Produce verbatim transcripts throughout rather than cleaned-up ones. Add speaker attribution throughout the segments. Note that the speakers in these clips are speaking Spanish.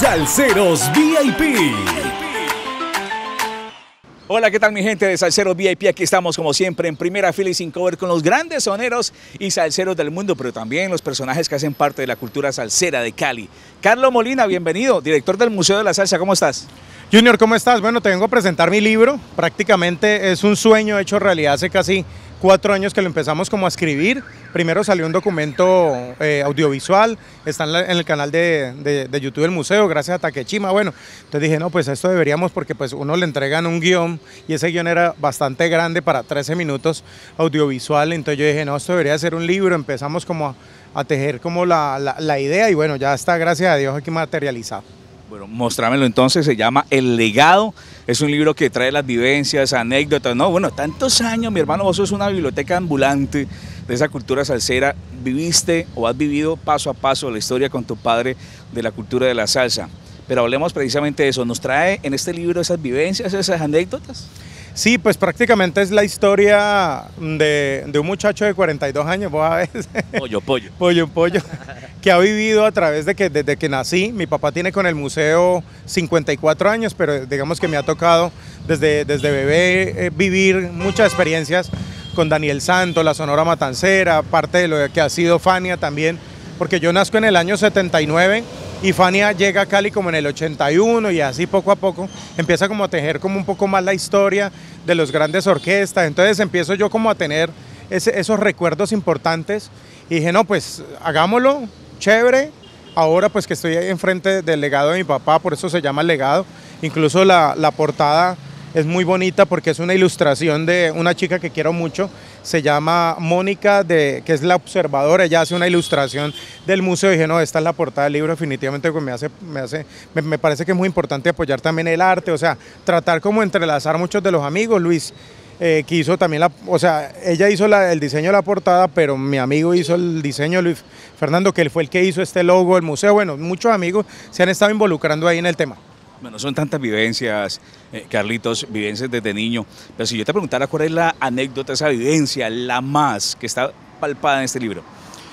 Speaker 1: Salseros V I P.
Speaker 2: Hola, ¿qué tal mi gente de Salseros V I P? Aquí estamos como siempre en primera fila y sin cover con los grandes soneros y salseros del mundo, pero también los personajes que hacen parte de la cultura salsera de Cali. Carlos Molina, bienvenido, director del Museo de la Salsa, ¿cómo estás?
Speaker 3: Junior, ¿cómo estás? Bueno, te vengo a presentar mi libro. Prácticamente es un sueño hecho realidad hace casi cuatro años que lo empezamos como a escribir. Primero salió un documento eh, audiovisual, está en, la, en el canal de, de, de YouTube del museo, gracias a Takechima. Bueno, entonces dije, no, pues esto deberíamos, porque pues uno le entregan un guión y ese guión era bastante grande para trece minutos audiovisual. Entonces yo dije, no, esto debería ser un libro. Empezamos como a, a tejer como la, la, la idea y bueno, ya está, gracias a Dios, aquí materializado.
Speaker 2: Bueno, mostrámelo entonces, se llama El Legado, es un libro que trae las vivencias, anécdotas, no, bueno, tantos años, mi hermano, vos sos una biblioteca ambulante de esa cultura salsera, viviste o has vivido paso a paso la historia con tu padre de la cultura de la salsa, pero hablemos precisamente de eso, ¿nos trae en este libro esas vivencias, esas anécdotas?
Speaker 3: Sí, pues prácticamente es la historia de, de un muchacho de cuarenta y dos años, vos a veces.
Speaker 2: Pollo, pollo.
Speaker 3: Pollo, pollo, que ha vivido a través de que desde que nací, mi papá tiene con el museo cincuenta y cuatro años, pero digamos que me ha tocado desde, desde bebé eh, vivir muchas experiencias con Daniel Santos, la Sonora Matancera, parte de lo que ha sido Fania también, porque yo nazco en el año setenta y nueve y Fania llega a Cali como en el ochenta y uno y así poco a poco empieza como a tejer como un poco más la historia de los grandes orquestas. Entonces empiezo yo como a tener ese, esos recuerdos importantes y dije, no, pues hagámoslo, chévere. Ahora pues que estoy enfrente del legado de mi papá, por eso se llama El Legado. Incluso la, la portada es muy bonita porque es una ilustración de una chica que quiero mucho, se llama Mónica, de, que es la observadora, ella hace una ilustración del museo y dije, no, esta es la portada del libro, definitivamente pues me, hace, me, hace, me, me parece que es muy importante apoyar también el arte, o sea, tratar como entrelazar muchos de los amigos. Luis eh, que hizo también la, o sea, ella hizo la, el diseño de la portada, pero mi amigo hizo el diseño, Luis Fernando, que él fue el que hizo este logo, el museo, bueno, muchos amigos se han estado involucrando ahí en el tema.
Speaker 2: Bueno, son tantas vivencias, eh, Carlitos, vivencias desde niño, pero si yo te preguntara cuál es la anécdota, esa vivencia, la más que está palpada en este libro.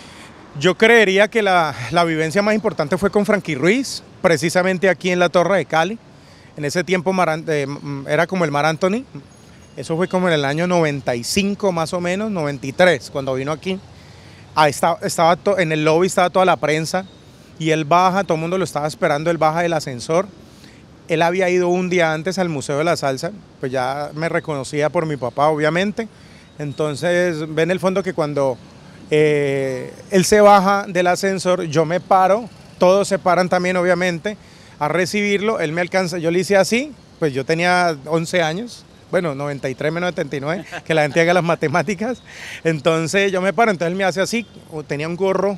Speaker 3: Yo creería que la, la vivencia más importante fue con Frankie Ruiz, precisamente aquí en la Torre de Cali. En ese tiempo Mar, eh, era como el Mar Anthony, eso fue como en el año noventa y cinco más o menos, noventa y tres, cuando vino aquí. Ahí estaba, estaba to, en el lobby estaba toda la prensa y él baja, todo el mundo lo estaba esperando, él baja del ascensor. Él había ido un día antes al Museo de la Salsa, pues ya me reconocía por mi papá, obviamente. Entonces, ven en el fondo que cuando eh, él se baja del ascensor, yo me paro, todos se paran también, obviamente, a recibirlo. Él me alcanza, yo le hice así, pues yo tenía once años, bueno, noventa y tres menos setenta y nueve, que la gente haga las matemáticas. Entonces, yo me paro, entonces él me hace así, tenía un gorro,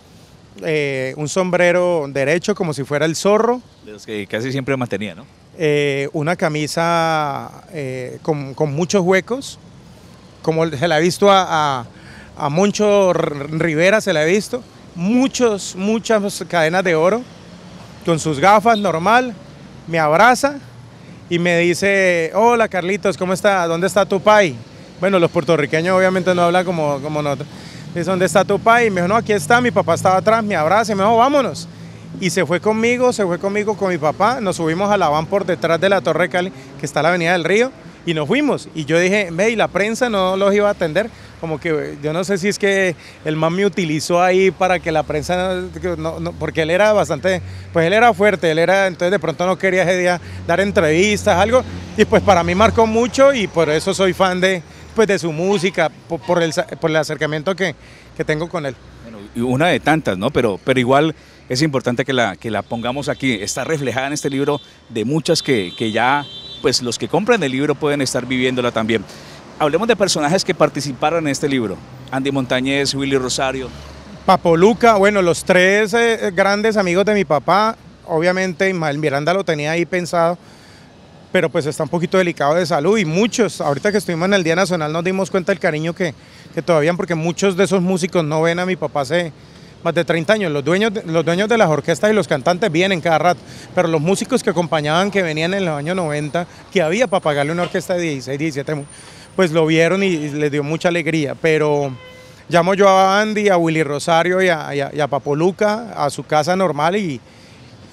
Speaker 3: Eh, un sombrero derecho como si fuera el zorro.
Speaker 2: De los que casi siempre mantenía, ¿no?
Speaker 3: Eh, una camisa eh, con, con muchos huecos, como se la he visto a, a, a Moncho Rivera, se la he visto, muchos, muchas cadenas de oro, con sus gafas normal, me abraza y me dice, hola Carlitos, ¿cómo está? ¿Dónde está tu pai? Bueno, los puertorriqueños obviamente no hablan como, como nosotros. Dice, ¿dónde está tu pai? Y me dijo, no, aquí está, mi papá estaba atrás, me abraza y me dijo, vámonos. Y se fue conmigo, se fue conmigo con mi papá, nos subimos a la van por detrás de la Torre de Cali, que está en la Avenida del Río, y nos fuimos. Y yo dije, ve, y la prensa no los iba a atender, como que yo no sé si es que el man me utilizó ahí para que la prensa, no, no, porque él era bastante, pues él era fuerte, él era, entonces de pronto no quería ese día dar entrevistas, algo, y pues para mí marcó mucho y por eso soy fan de, pues de su música, por, por, el, por el acercamiento que, que tengo con él.
Speaker 2: Bueno, y una de tantas, ¿no? Pero, pero igual es importante que la, que la pongamos aquí, está reflejada en este libro de muchas que, que ya, pues los que compran el libro pueden estar viviéndola también. Hablemos de personajes que participaron en este libro, Andy Montañez, Willy Rosario.
Speaker 3: Papo Luca, bueno, los tres eh, grandes amigos de mi papá, obviamente Ismael Miranda lo tenía ahí pensado, pero pues está un poquito delicado de salud y muchos, ahorita que estuvimos en el Día Nacional nos dimos cuenta del cariño que, que todavía, porque muchos de esos músicos no ven a mi papá hace más de treinta años, los dueños, de, los dueños de las orquestas y los cantantes vienen cada rato, pero los músicos que acompañaban, que venían en los años noventa, que había para pagarle una orquesta de dieciséis, diecisiete, pues lo vieron y, y les dio mucha alegría, pero llamo yo a Andy, a Willy Rosario y a, y a, y a Papo Luca a su casa normal y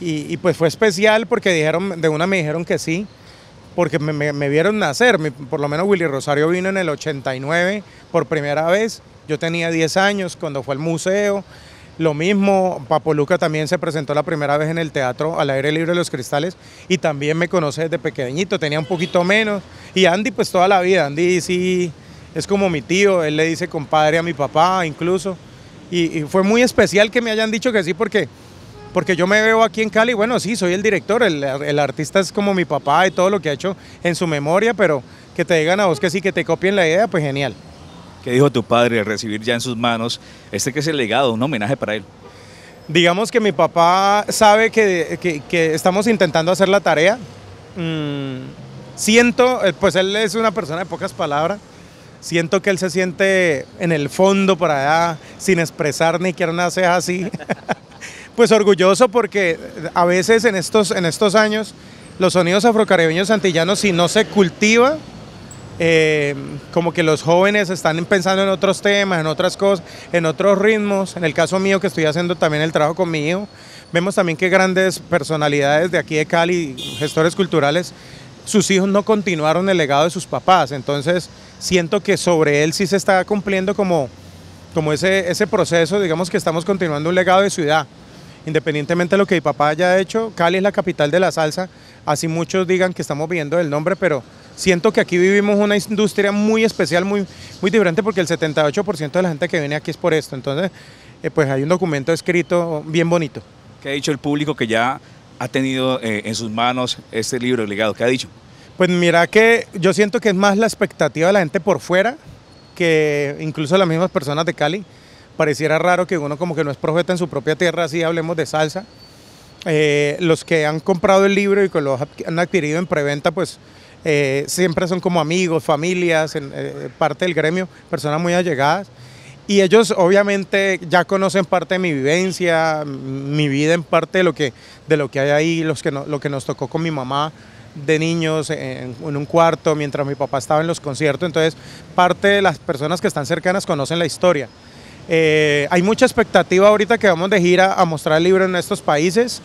Speaker 3: y, y pues fue especial porque dijeron, de una me dijeron que sí, porque me, me, me vieron nacer. Mi, por lo menos Willy Rosario vino en el ochenta y nueve por primera vez. Yo tenía diez años cuando fue al museo. Lo mismo, Papo Luca también se presentó la primera vez en el teatro al aire libre de Los Cristales y también me conoce desde pequeñito, tenía un poquito menos. Y Andy pues toda la vida, Andy sí es como mi tío, él le dice compadre a mi papá incluso. Y, y fue muy especial que me hayan dicho que sí porque, porque yo me veo aquí en Cali, bueno sí, soy el director, el, el artista es como mi papá y todo lo que ha hecho en su memoria, pero que te digan a vos que sí, que te copien la idea, pues genial.
Speaker 2: ¿Qué dijo tu padre al recibir ya en sus manos este que es el legado, un homenaje para él?
Speaker 3: Digamos que mi papá sabe que, que, que estamos intentando hacer la tarea. Mm, siento, pues él es una persona de pocas palabras, siento que él se siente en el fondo por allá, sin expresar ni que una ceja así. Pues orgulloso porque a veces en estos, en estos años los sonidos afrocaribeños antillanos, si no se cultiva, Eh, como que los jóvenes están pensando en otros temas, en otras cosas, en otros ritmos. En el caso mío, que estoy haciendo también el trabajo con mi hijo, vemos también que grandes personalidades de aquí de Cali, gestores culturales, sus hijos no continuaron el legado de sus papás. Entonces siento que sobre él sí se está cumpliendo como, como ese, ese proceso, digamos que estamos continuando un legado de ciudad. Independientemente de lo que mi papá haya hecho, Cali es la capital de la salsa, así muchos digan que estamos viendo el nombre, pero siento que aquí vivimos una industria muy especial, muy, muy diferente, porque el setenta y ocho por ciento de la gente que viene aquí es por esto. Entonces, eh, pues hay un documento escrito bien bonito.
Speaker 2: ¿Qué ha dicho el público que ya ha tenido eh, en sus manos este libro, El Legado? ¿Qué ha dicho?
Speaker 3: Pues mira que yo siento que es más la expectativa de la gente por fuera que incluso las mismas personas de Cali. Pareciera raro que uno como que no es profeta en su propia tierra, así hablemos de salsa. Eh, los que han comprado el libro y que lo han adquirido en preventa, pues eh, siempre son como amigos, familias, en, eh, parte del gremio, personas muy allegadas. Y ellos obviamente ya conocen parte de mi vivencia, mi vida en parte de lo que, de lo que hay ahí, los que no, lo que nos tocó con mi mamá de niños en, en un cuarto mientras mi papá estaba en los conciertos. Entonces parte de las personas que están cercanas conocen la historia. Eh, hay mucha expectativa ahorita que vamos de gira a mostrar el libro en estos países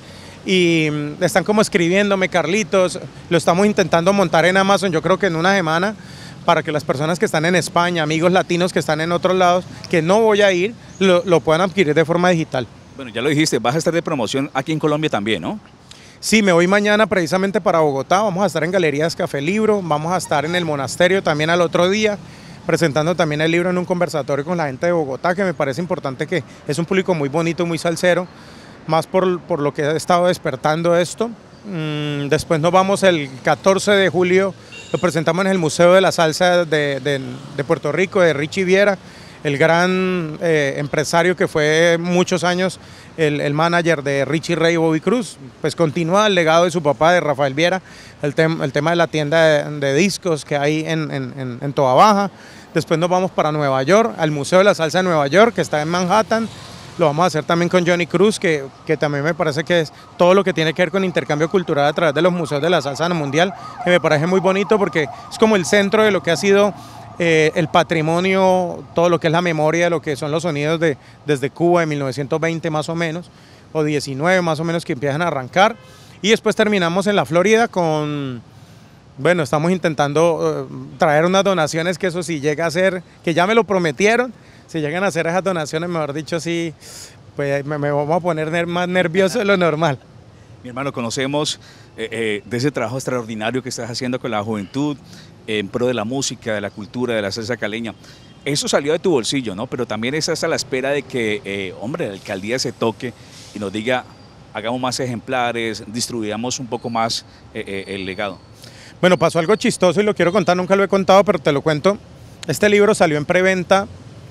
Speaker 3: y mm, están como escribiéndome, Carlitos, lo estamos intentando montar en Amazon, yo creo que en una semana, para que las personas que están en España, amigos latinos que están en otros lados, que no voy a ir, lo, lo puedan adquirir de forma digital.
Speaker 2: Bueno, ya lo dijiste, vas a estar de promoción aquí en Colombia también, ¿no?
Speaker 3: Sí, me voy mañana precisamente para Bogotá, vamos a estar en Galerías Café Libro, vamos a estar en el Monasterio también al otro día, presentando también el libro en un conversatorio con la gente de Bogotá, que me parece importante, que es un público muy bonito, muy salsero, más por, por lo que ha estado despertando esto. Mm, después nos vamos el catorce de julio, lo presentamos en el Museo de la Salsa de, de, de Puerto Rico, de Richie Viera, el gran eh, empresario que fue muchos años el, el manager de Richie Ray y Bobby Cruz. Pues continúa el legado de su papá, de Rafael Viera, el, tem, el tema de la tienda de, de discos que hay en, en, en, en Toa Baja. Después nos vamos para Nueva York, al Museo de la Salsa de Nueva York, que está en Manhattan. Lo vamos a hacer también con Johnny Cruz, que, que también me parece que es todo lo que tiene que ver con intercambio cultural a través de los museos de la salsa mundial, que me parece muy bonito porque es como el centro de lo que ha sido eh, el patrimonio, todo lo que es la memoria de lo que son los sonidos de, desde Cuba de mil novecientos veinte más o menos, o diecinueve más o menos, que empiezan a arrancar. Y después terminamos en la Florida con... Bueno, estamos intentando uh, traer unas donaciones, que eso sí llega a ser, que ya me lo prometieron, si llegan a hacer esas donaciones, mejor dicho, sí, pues me, me vamos a poner ner más nervioso de lo normal.
Speaker 2: Mi hermano, conocemos eh, eh, de ese trabajo extraordinario que estás haciendo con la juventud, eh, en pro de la música, de la cultura, de la salsa caleña. Eso salió de tu bolsillo, ¿no? Pero también estás a la espera de que, eh, hombre, la alcaldía se toque y nos diga, hagamos más ejemplares, distribuyamos un poco más eh, eh, el legado.
Speaker 3: Bueno, pasó algo chistoso y lo quiero contar, nunca lo he contado, pero te lo cuento. Este libro salió en preventa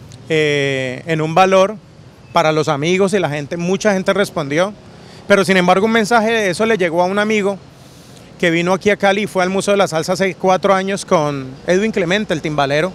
Speaker 3: eh, en un valor para los amigos y la gente, mucha gente respondió, pero sin embargo un mensaje de eso le llegó a un amigo que vino aquí a Cali y fue al Museo de la Salsa hace cuatro años con Edwin Clemente, el timbalero,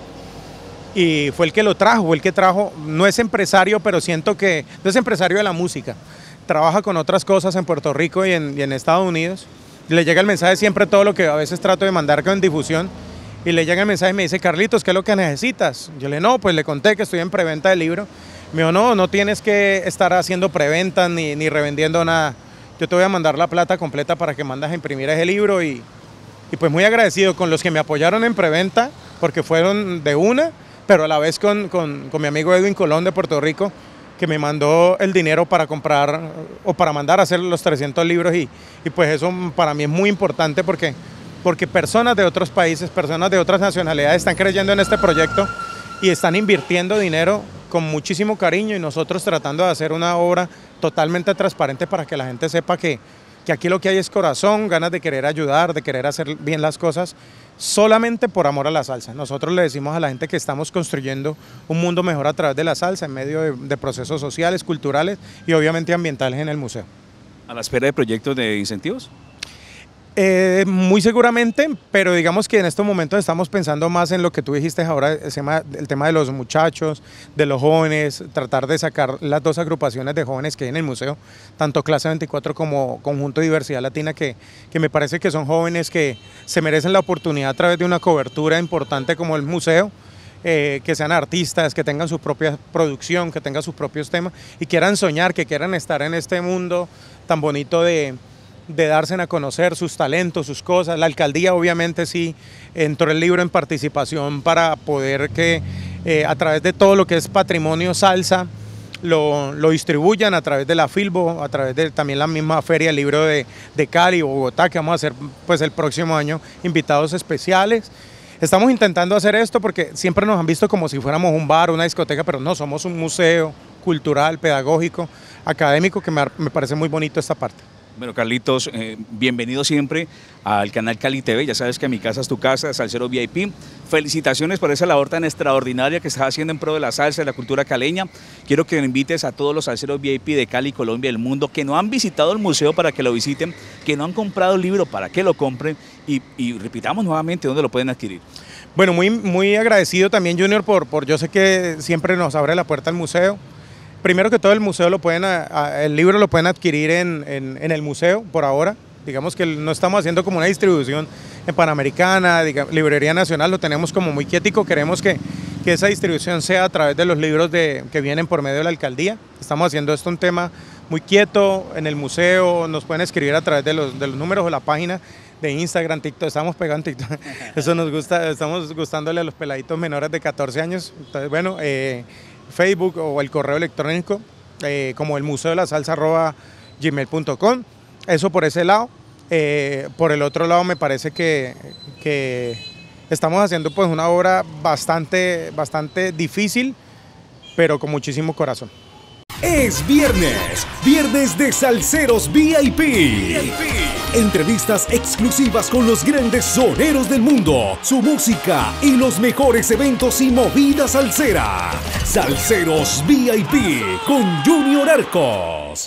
Speaker 3: y fue el que lo trajo, fue el que trajo, no es empresario, pero siento que no es empresario de la música, trabaja con otras cosas en Puerto Rico y en, y en Estados Unidos. Le llega el mensaje siempre, todo lo que a veces trato de mandar con difusión, y le llega el mensaje y me dice, Carlitos, ¿qué es lo que necesitas? Yo le no, pues le conté que estoy en preventa del libro. Me dijo, no, no tienes que estar haciendo preventa ni, ni revendiendo nada. yo te voy a mandar la plata completa para que mandas a imprimir ese libro y, y pues muy agradecido con los que me apoyaron en preventa, porque fueron de una, pero a la vez con, con, con mi amigo Edwin Colón de Puerto Rico, que me mandó el dinero para comprar o para mandar a hacer los trescientos libros y, y pues eso para mí es muy importante porque, porque personas de otros países, personas de otras nacionalidades están creyendo en este proyecto y están invirtiendo dinero con muchísimo cariño y nosotros tratando de hacer una obra totalmente transparente para que la gente sepa que, que aquí lo que hay es corazón, ganas de querer ayudar, de querer hacer bien las cosas, solamente por amor a la salsa. Nosotros le decimos a la gente que estamos construyendo un mundo mejor a través de la salsa, en medio de, de procesos sociales, culturales y obviamente ambientales en el museo.
Speaker 2: ¿A la espera de proyectos de incentivos?
Speaker 3: Eh, muy seguramente, pero digamos que en estos momentos estamos pensando más en lo que tú dijiste ahora, el tema, el tema de los muchachos, de los jóvenes, tratar de sacar las dos agrupaciones de jóvenes que hay en el museo, tanto Clase veinticuatro como Conjunto Diversidad Latina, que, que me parece que son jóvenes que se merecen la oportunidad a través de una cobertura importante como el museo, eh, que sean artistas, que tengan su propia producción, que tengan sus propios temas y quieran soñar, que quieran estar en este mundo tan bonito de... de darse a conocer sus talentos, sus cosas. La alcaldía obviamente sí entró el libro en participación para poder que eh, a través de todo lo que es patrimonio salsa lo, lo distribuyan a través de la Filbo, a través de también la misma feria del libro de, de Cali, Bogotá, que vamos a hacer pues el próximo año invitados especiales. Estamos intentando hacer esto porque siempre nos han visto como si fuéramos un bar, una discoteca, pero no, somos un museo cultural, pedagógico, académico, que me, me parece muy bonito esta parte.
Speaker 2: Bueno, Carlitos, eh, bienvenido siempre al canal Cali T V, ya sabes que mi casa es tu casa, Salsero V I P. Felicitaciones por esa labor tan extraordinaria que estás haciendo en pro de la salsa y la cultura caleña. Quiero que invites a todos los salseros V I P de Cali, Colombia, del mundo, que no han visitado el museo para que lo visiten, que no han comprado el libro para que lo compren y, y repitamos nuevamente dónde lo pueden adquirir.
Speaker 3: Bueno, muy, muy agradecido también, Junior, por, por yo sé que siempre nos abre la puerta al museo. Primero que todo, el museo lo pueden, el libro lo pueden adquirir en, en, en el museo por ahora. Digamos que no estamos haciendo como una distribución en Panamericana, digamos, Librería Nacional, lo tenemos como muy quietico. Queremos que, que esa distribución sea a través de los libros de, que vienen por medio de la alcaldía. Estamos haciendo esto un tema muy quieto en el museo, nos pueden escribir a través de los, de los números o la página de Instagram, TikTok, estamos pegando TikTok. Eso nos gusta, estamos gustándole a los peladitos menores de catorce años. Entonces, bueno, eh, Facebook o el correo electrónico eh, como el museo de la salsa arroba gmail punto com, eso por ese lado. Eh, por el otro lado me parece que, que estamos haciendo pues una obra bastante, bastante difícil, pero con muchísimo corazón.
Speaker 1: Es viernes, viernes de Salseros V I P. V I P. Entrevistas exclusivas con los grandes soneros del mundo, su música y los mejores eventos y movidas salsera. Salseros V I P con Junior Arcos.